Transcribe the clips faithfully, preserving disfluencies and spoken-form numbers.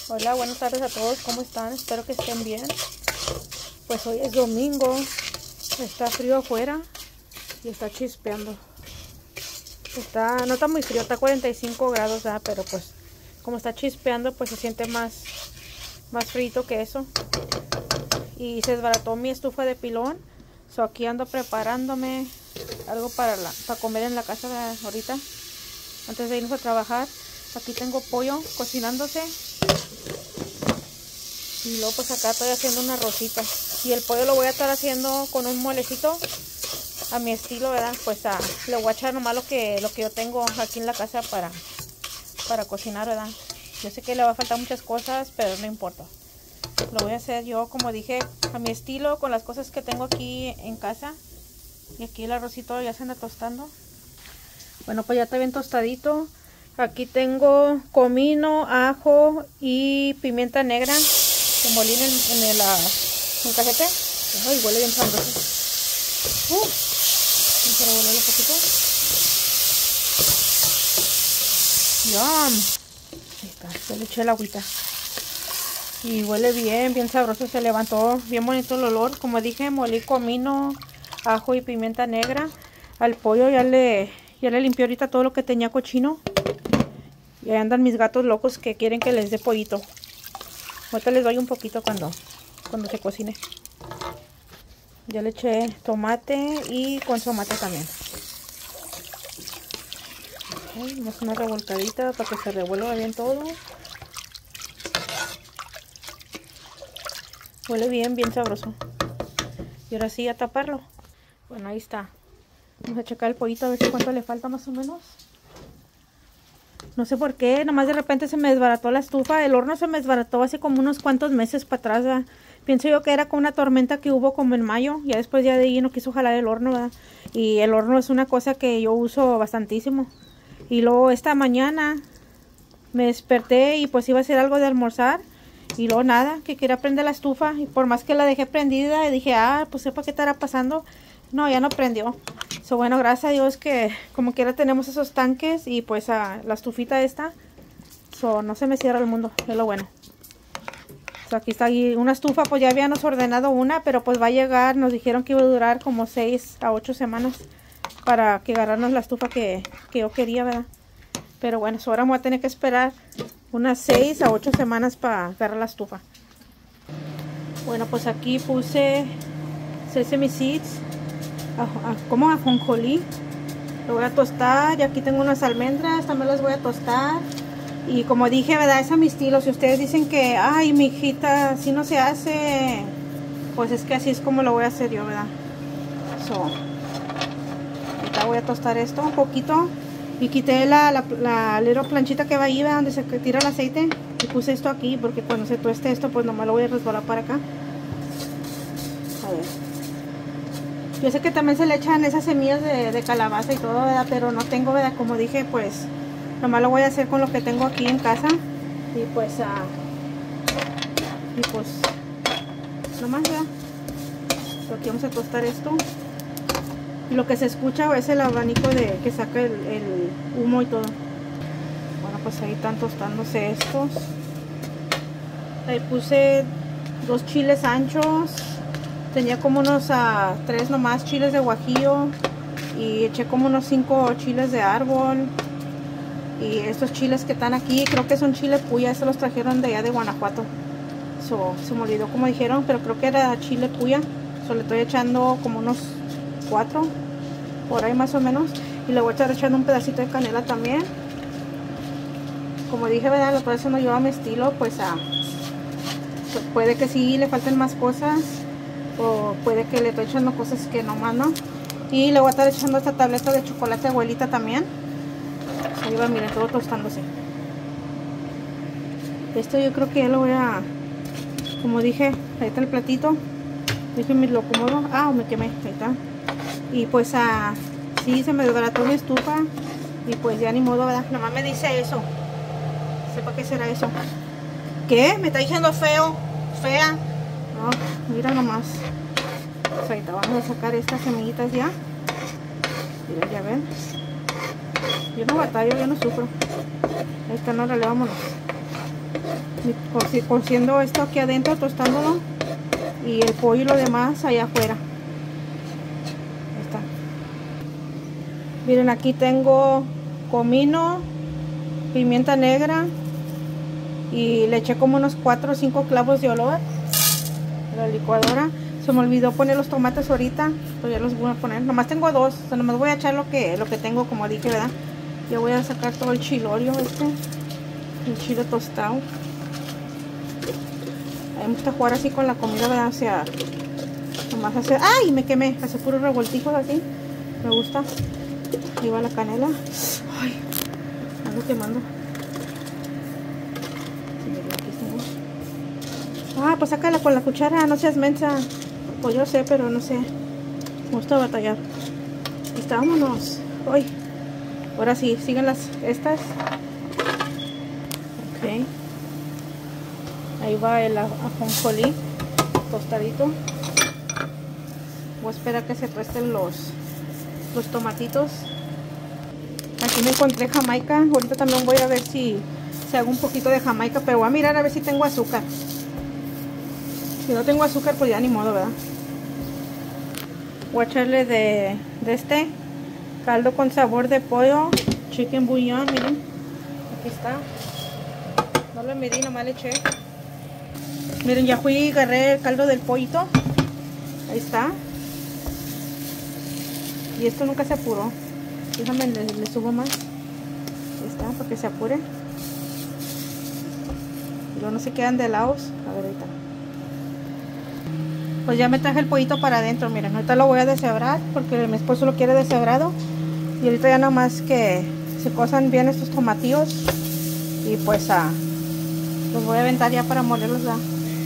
Hola, buenas tardes a todos, ¿cómo están? Espero que estén bien. Pues hoy es domingo, está frío afuera y está chispeando. Está, no está muy frío, está a cuarenta y cinco grados, ¿verdad? Pero pues como está chispeando, pues se siente más, más frito que eso. Y se desbarató mi estufa de pilón. So aquí ando preparándome algo para, la, para comer en la casa de ahorita, antes de irnos a trabajar. Aquí tengo pollo cocinándose. Y luego pues acá estoy haciendo una rosita. Y el pollo lo voy a estar haciendo con un molecito a mi estilo, ¿verdad? Pues a, le voy a echar nomás lo que, lo que yo tengo aquí en la casa para, para cocinar, ¿verdad? Yo sé que le va a faltar muchas cosas, pero no importa. Lo voy a hacer yo, como dije, a mi estilo, con las cosas que tengo aquí en casa. Y aquí el arrocito ya se anda tostando. Bueno, pues ya está bien tostadito. Aquí tengo comino, ajo y pimienta negra que molí en el, en el, uh, en el cajete. Ay, huele bien sabroso. Uh, vamos a revolverlo un poquito. Yum. Ahí está, ya le eché el agüita. Y huele bien, bien sabroso. Se levantó bien bonito el olor. Como dije, molí comino, ajo y pimienta negra. Al pollo ya le, ya le limpié ahorita todo lo que tenía cochino. Y ahí andan mis gatos locos que quieren que les dé pollito. Ahorita les doy un poquito cuando, cuando se cocine. Ya le eché tomate y consomate también. Okay, vamos a una revolcadita para que se revuelva bien todo. Huele bien, bien sabroso. Y ahora sí a taparlo. Bueno, ahí está. Vamos a checar el pollito a ver si cuánto le falta más o menos. No sé por qué, nomás de repente se me desbarató la estufa. El horno se me desbarató hace como unos cuantos meses para atrás, ¿verdad? Pienso yo que era con una tormenta que hubo como en mayo. Ya después ya de ahí no quiso jalar el horno, ¿verdad? Y el horno es una cosa que yo uso bastantísimo. Y luego esta mañana me desperté y pues iba a hacer algo de almorzar. Y luego nada, que quería prender la estufa. Y por más que la dejé prendida, dije, ah, pues sepa qué estará pasando. No, ya no prendió. So, bueno, gracias a Dios que como quiera tenemos esos tanques y pues a la estufita esta. So, no se me cierra el mundo, es lo bueno. So, aquí está ahí una estufa, pues ya habíamos ordenado una, pero pues va a llegar, nos dijeron que iba a durar como seis a ocho semanas para que agarrarnos la estufa que, que yo quería, ¿verdad? Pero bueno, so, ahora me voy a tener que esperar unas seis a ocho semanas para agarrar la estufa. Bueno, pues aquí puse sesame seeds. Como ajonjolí, lo voy a tostar. Y aquí tengo unas almendras, también las voy a tostar. Y como dije, ¿verdad? Es a mi estilo. Si ustedes dicen que, ay, mi hijita, así no se hace, pues es que así es como lo voy a hacer yo, ¿verdad? So, ahorita voy a tostar esto un poquito. Y quité la, la, la little planchita que va ahí, ¿verdad? Donde se tira el aceite. Y puse esto aquí, porque cuando se tueste esto, pues nomás lo voy a resbalar para acá. A ver. Yo sé que también se le echan esas semillas de, de calabaza y todo, ¿verdad? Pero no tengo, ¿verdad? Como dije, pues nomás lo voy a hacer con lo que tengo aquí en casa. Y pues, uh, y pues, nomás, ¿verdad? So, aquí vamos a tostar esto. Y lo que se escucha es el abanico de que saca el, el humo y todo. Bueno, pues ahí están tostándose estos. Ahí puse dos chiles anchos. Tenía como unos uh, tres nomás chiles de guajillo. Y eché como unos cinco chiles de árbol. Y estos chiles que están aquí, creo que son chile puya. Estos los trajeron de allá de Guanajuato. So, se me olvidó como dijeron, pero creo que era chile puya. So, le estoy echando como unos cuatro. Por ahí más o menos. Y le voy a estar echando un pedacito de canela también. Como dije, ¿verdad? Lo estoy haciendo yo a mi estilo. Pues, uh, pues puede que sí le falten más cosas. O puede que le estoy echando cosas que no más, ¿no? Y le voy a estar echando esta tableta de chocolate abuelita también. Ahí va, miren, todo tostándose. Esto yo creo que ya lo voy a... Como dije, ahí está el platito. Déjenme lo acomodo. Ah, me quemé, ahí está. Y pues, ah, sí, se me desbarató mi estufa. Y pues ya ni modo, ¿verdad? Nomás me dice eso. Sepa qué será eso. ¿Qué? ¿Me está diciendo feo? ¿Fea? No, mira nomás. Pues ahorita vamos a sacar estas semillitas ya. Mira, ya ven. Yo no batallo, yo no sufro. Esta no, dale, vámonos. Y cociendo esto aquí adentro, tostándolo. Y el pollo y lo demás allá afuera. Ahí está. Miren, aquí tengo comino, pimienta negra. Y le eché como unos cuatro o cinco clavos de olor a la licuadora. Se me olvidó poner los tomates ahorita, pero ya los voy a poner. Nomás tengo dos, o sea, nomás voy a echar lo que, lo que tengo, como dije, ¿verdad? Ya voy a sacar todo el chilorio este, el chile tostado. A mí me gusta jugar así con la comida, ¿verdad? O sea, nomás hacer... ¡Ay! Me quemé, hace puros revoltijos así. Me gusta. Ahí va la canela. ¡Ay! Ando quemando. Ah, pues sácala con la cuchara, no seas mensa. Pues yo sé, pero no sé. Me gusta batallar. Ahí está, vámonos. Ay. Ahora sí, siguen las estas. Ok. Ahí va el ajonjolí tostadito. Voy a esperar que se tuesten los, los tomatitos. Aquí me encontré jamaica. Ahorita también voy a ver si, si hago un poquito de jamaica, pero voy a mirar a ver si tengo azúcar. Si no tengo azúcar, pues ya ni modo, ¿verdad? Voy a echarle de, de este caldo con sabor de pollo, chicken bouillon, miren. Aquí está. No lo medí, nomás le eché. Miren, ya fui y agarré el caldo del pollito. Ahí está. Y esto nunca se apuró. Déjame, le, le subo más. Ahí está, para que se apure. Y luego no se quedan de lados. A ver, ahorita. Pues ya me traje el pollito para adentro, miren, ahorita lo voy a deshebrar porque mi esposo lo quiere deshebrado. Y ahorita ya nomás que se cosan bien estos tomatillos. Y pues ah, los voy a aventar ya para molerlos ya.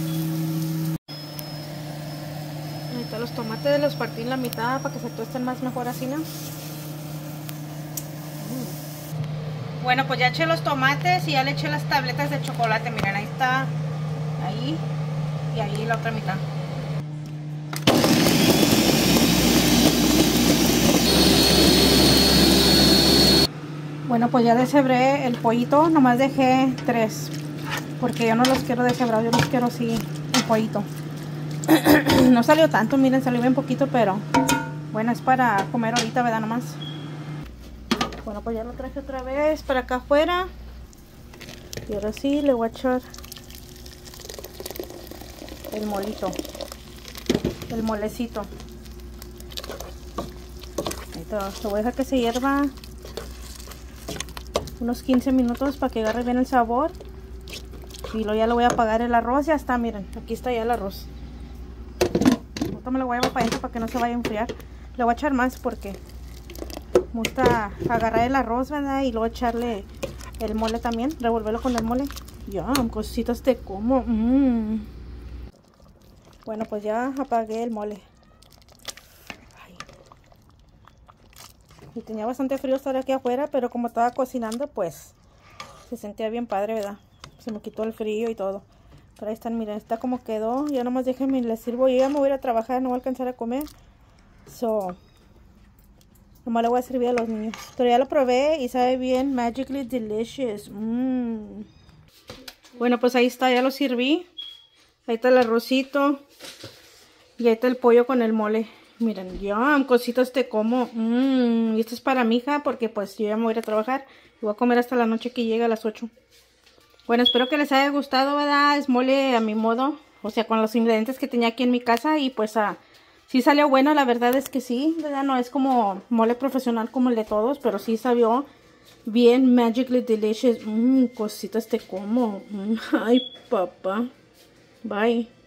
Ahorita los tomates los partí en la mitad para que se tuesten más mejor así, ¿no? Bueno, pues ya eché los tomates y ya le eché las tabletas de chocolate, miren, ahí está. Ahí y ahí la otra mitad. Bueno, pues ya deshebré el pollito, nomás dejé tres, porque yo no los quiero deshebrar, yo los quiero así, el pollito. No salió tanto, miren, salió bien poquito, pero bueno, es para comer ahorita, ¿verdad? Nomás. Bueno, pues ya lo traje otra vez para acá afuera. Y ahora sí le voy a echar el molito, el molecito. Ahí está, lo voy a dejar que se hierva unos quince minutos para que agarre bien el sabor. Y luego ya lo voy a apagar el arroz. Ya está, miren, aquí está ya el arroz. Ahorita me lo voy a llevar para adentro para que no se vaya a enfriar. Le voy a echar más porque me gusta agarrar el arroz, ¿verdad? Y luego echarle el mole también, revolverlo con el mole. Ya, cositas de como. Mmm. Bueno, pues ya apagué el mole. Y tenía bastante frío estar aquí afuera, pero como estaba cocinando, pues se sentía bien padre, ¿verdad? Se me quitó el frío y todo. Pero ahí están, miren, está como quedó. Ya nomás déjenme, les sirvo. Yo ya me voy a ir a trabajar, no voy a alcanzar a comer. So, nomás le voy a servir a los niños. Pero ya lo probé y sabe bien, magically delicious. Mmm. Bueno, pues ahí está, ya lo serví. Ahí está el arrocito. Y ahí está el pollo con el mole. Miren, ya, cositas te como. Mmm, y esto es para mi hija porque pues yo ya me voy a ir a trabajar. Y voy a comer hasta la noche que llegue a las ocho. Bueno, espero que les haya gustado, ¿verdad? Es mole a mi modo. O sea, con los ingredientes que tenía aquí en mi casa. Y pues ah, sí salió bueno, la verdad es que sí, ¿verdad? No es como mole profesional como el de todos. Pero sí sabió bien magically delicious. Mmm, cositas te como. Mm, ay, papá. Bye.